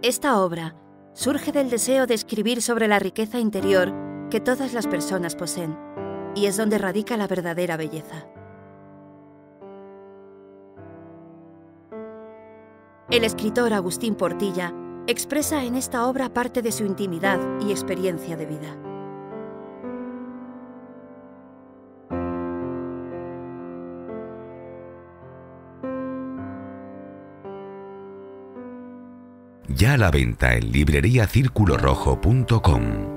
Esta obra surge del deseo de escribir sobre la riqueza interior que todas las personas poseen, y es donde radica la verdadera belleza. El escritor Agustín Portilla expresa en esta obra parte de su intimidad y experiencia de vida. Ya a la venta en libreriacirculorrojo.com.